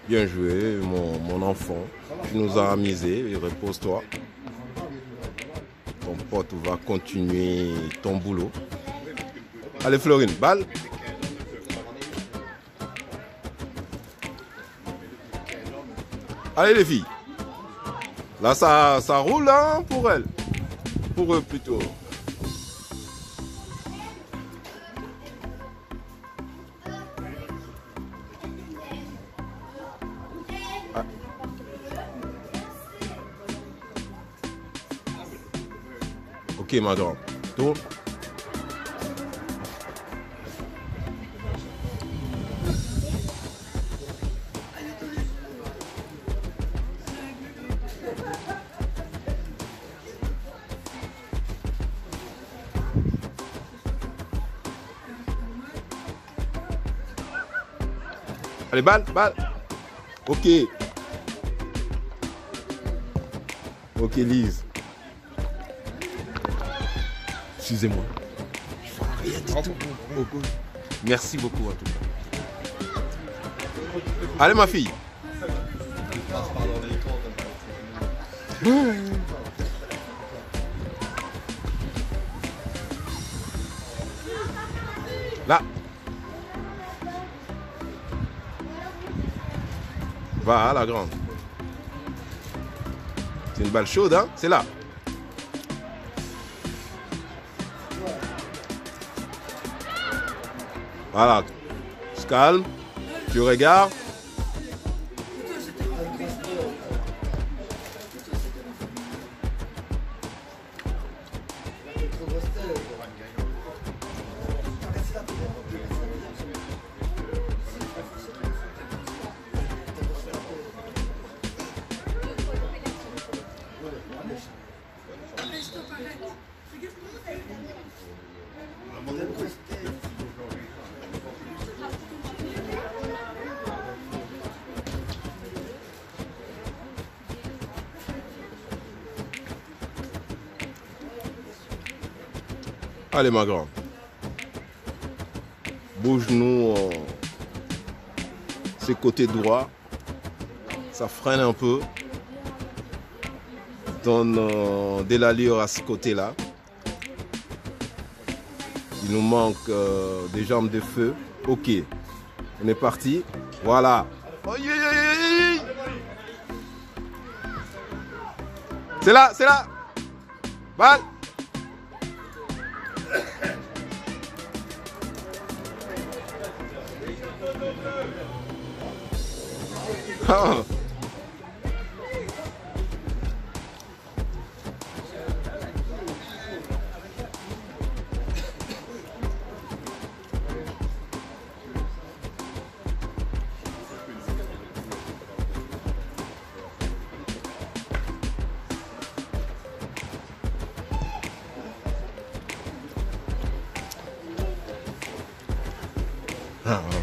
Bien joué, mon enfant. Tu nous as amusé. Repose-toi. Ton pote va continuer ton boulot. Allez, Florine, balle. Allez, les filles. Là, ça roule hein, pour elles. Pour eux, plutôt. Ah. Ok, ma grande. Tourne. Allez, balle, balle. Ok. Ok, Lise. Excusez-moi. Rien du tout. Beaucoup. Merci beaucoup en tout cas. Allez, ma fille. Là. Va, la grande. C'est une balle chaude, hein? C'est là. Voilà. Tu te calmes. Tu regardes. Allez, ma grande. Bouge-nous ce côté droit. Ça freine un peu. Donne de l'allure à ce côté-là. Il nous manque des jambes de feu. Ok. On est parti. Voilà. C'est là, c'est là. Balle. Ah. Ah, ouais.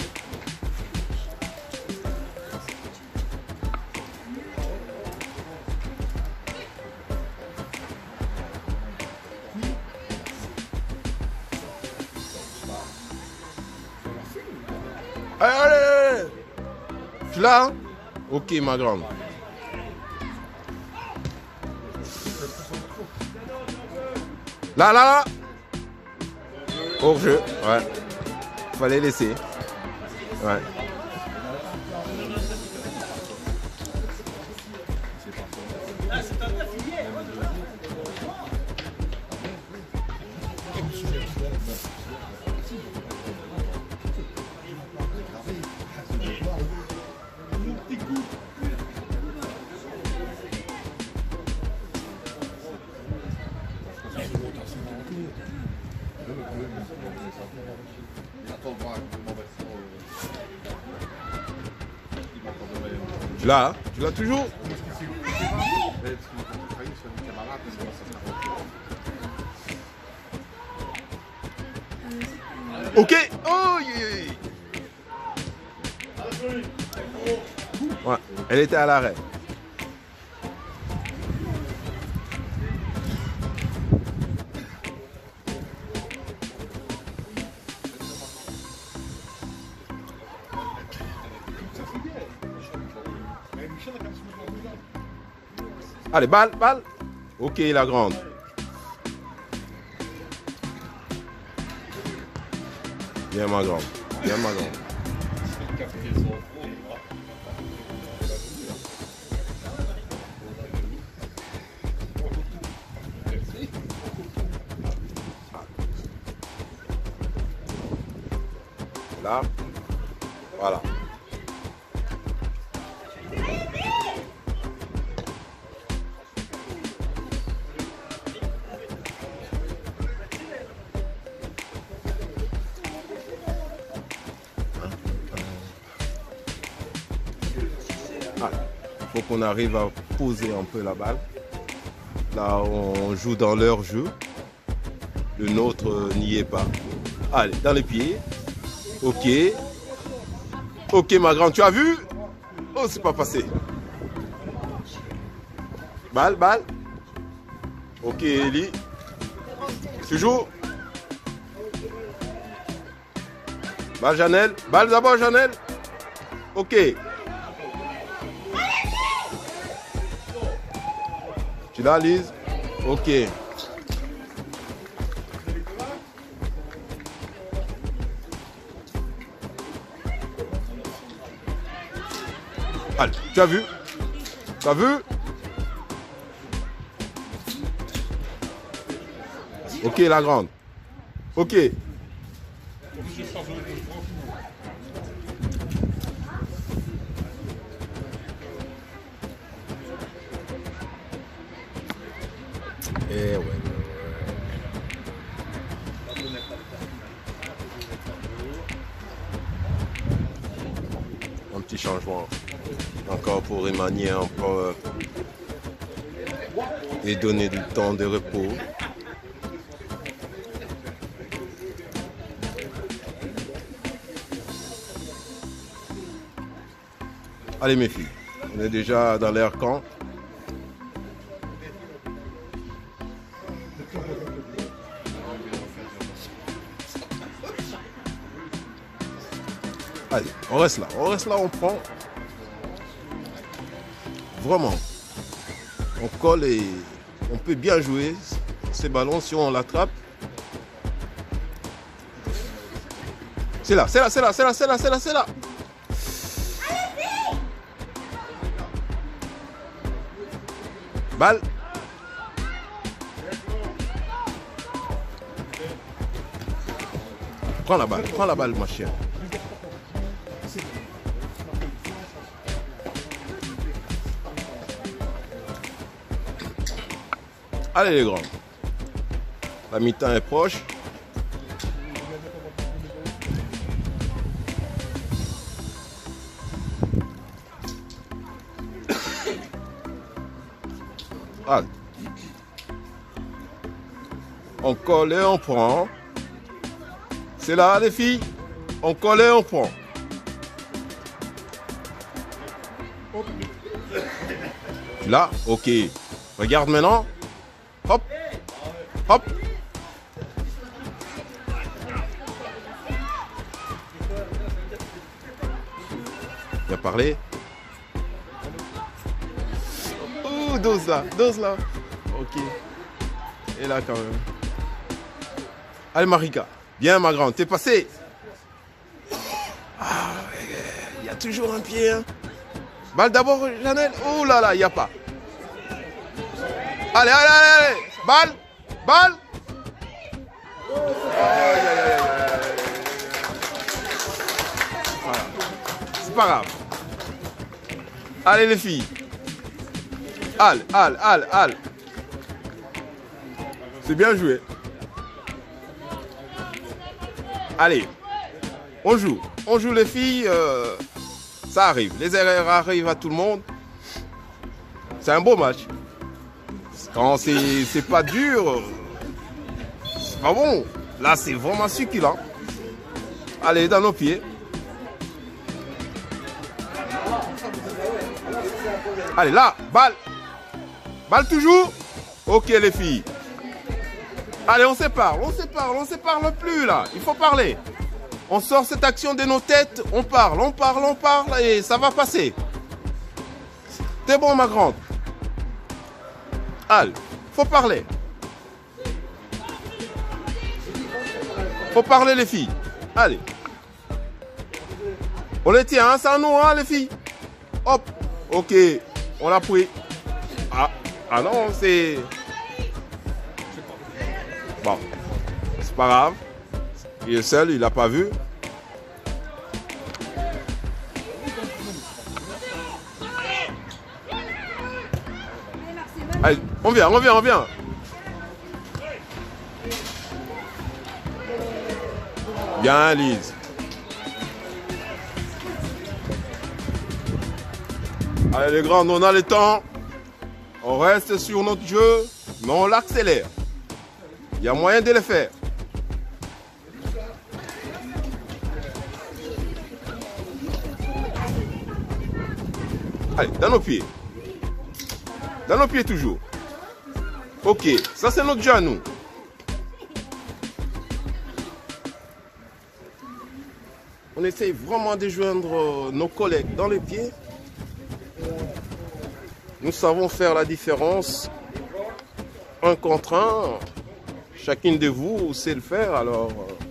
Allez. Tu l'as hein? Ok, ma grande. Là. Hors jeu, ouais. Fallait laisser. Ouais. Tu l'as, hein? Tu l'as toujours? Ok. Oh, yeah. Ouais, elle était à l'arrêt. Allez, balle, balle. Ok, la grande. Bien ma grande. Bien ma grande. Là. Voilà. Il faut qu'on arrive à poser un peu la balle. Là, on joue dans leur jeu. Le nôtre n'y est pas. Allez, dans les pieds. Ok. Ok, ma grande, tu as vu? Oh, c'est pas passé. Balle, balle. Ok, Eli. Tu joues? Balle, Janelle. Balle d'abord, Janelle. Ok. Tu l'as, Lise? Ok. Allez, tu as vu? Tu as vu? Ok, la grande. Ok. Eh ouais. Un petit changement. Encore pour remanier un peu et donner du temps de repos. Allez mes filles, on est déjà dans l'air camp. Allez, on reste là, on prend. Vraiment, on colle et on peut bien jouer ces ballons si on l'attrape. C'est là, c'est là, c'est là, c'est là, c'est là, c'est là, c'est là. Balle. Prends la balle, ma chère. Allez les grands. La mi-temps est proche. Allez. On colle et on prend. C'est là les filles. On colle et on prend. Là, ok. Regarde maintenant. Hop. Hop. Bien parlé. Oh, dose là. Ok. Et là quand même. Allez Marika. Bien ma grande, t'es passé. Ah, il y a toujours un pied. Hein. Balle d'abord, Janelle. Oh là là, il n'y a pas. Allez, allez, allez, allez. Balle. Balle. Voilà. C'est pas grave. Allez les filles. Al. C'est bien joué. Allez, on joue les filles, ça arrive, les erreurs arrivent à tout le monde. C'est un beau match. Quand c'est pas dur, c'est pas bon. Là, c'est vraiment succulent. Allez, dans nos pieds. Allez, là, balle. Balle toujours. Ok, les filles. Allez, on se parle plus là. Il faut parler. On sort cette action de nos têtes, on parle et ça va passer. T'es bon, ma grande. Allez, faut parler. Faut parler les filles. Allez. On les tient, hein, sans nous, hein, les filles. Hop. Ok. On l'a pris. Ah non, c'est... Bon. C'est pas grave. Il est seul, il l'a pas vu. Allez, on vient. Bien, Lise. Allez, les grands, on a le temps. On reste sur notre jeu, mais on l'accélère. Il y a moyen de le faire. Allez, dans nos pieds. Dans nos pieds toujours. Ok, ça c'est notre jeu à nous. On essaye vraiment de joindre nos collègues dans les pieds. Nous savons faire la différence. Un contre un. Chacune de vous sait le faire, alors...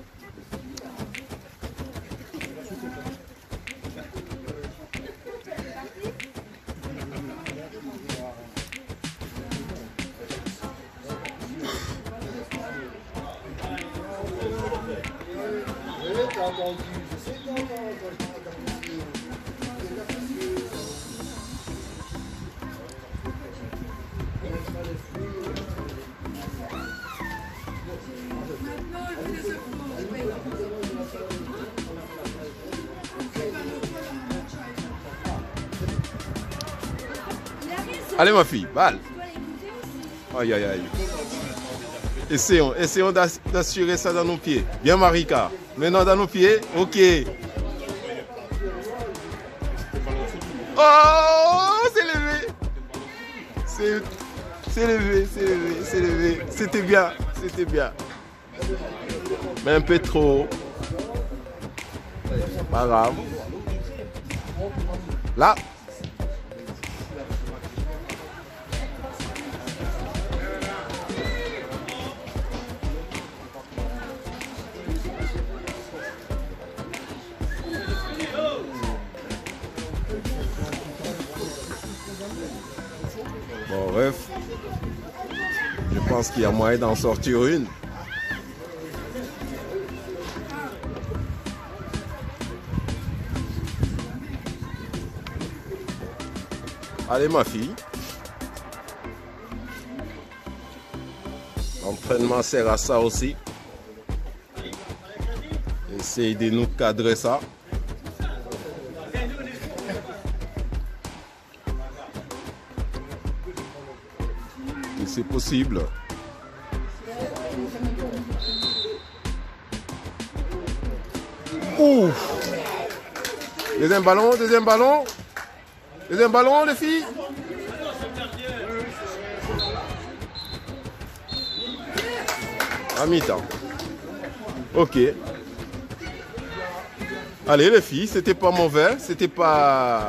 Allez ma fille, balle. Aïe aïe aïe. Essayons d'assurer ça dans nos pieds. Bien Marika. Maintenant dans nos pieds. Ok. Oh, c'est levé. C'est levé. C'était bien. Mais un peu trop. Pas grave. Là. Bon, bref, je pense qu'il y a moyen d'en sortir une. Allez ma fille. L'entraînement sert à ça aussi. Essaye de nous cadrer ça. C'est possible. Ouh. Deuxième ballon, les filles. À mi-temps. Ok. Allez les filles, c'était pas mauvais, c'était pas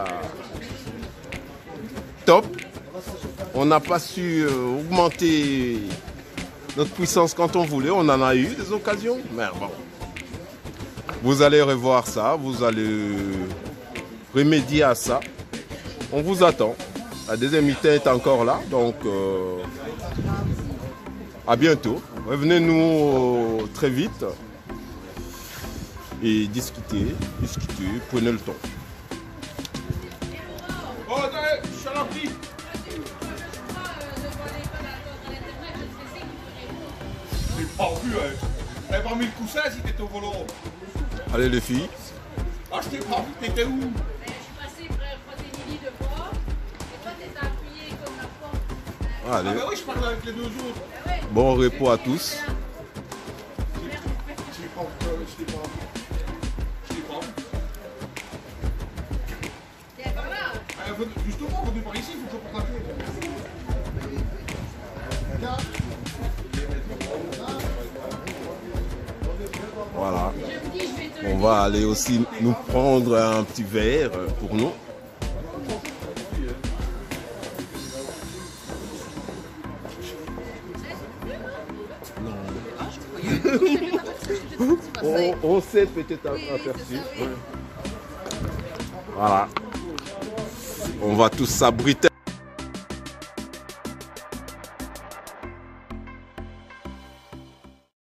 top. On n'a pas su augmenter notre puissance quand on voulait. On en a eu des occasions. Mais bon. Vous allez revoir ça. Vous allez remédier à ça. On vous attend. La deuxième mi-temps est encore là. Donc, à bientôt. Revenez-nous très vite. Et discutez. Prenez le temps. Oh, attendez, je suis à l'ordi. Pas vu, hein. T'avais pas mis le coussin si t'étais au volant. Allez les filles. Ah, je t'ai pas vu, t'étais où? Je suis passé près des lits de bois. Et toi, t'étais appuyé comme la porte. Allez. Ah, bah oui, je parle avec les deux autres. Bon repos à tous. Je l'ai pas vu. Justement, venez par ici, il faut que je porte la clé. Voilà. On va aller aussi nous prendre un petit verre pour nous. On s'est peut-être aperçu. Voilà. On va tous s'abriter.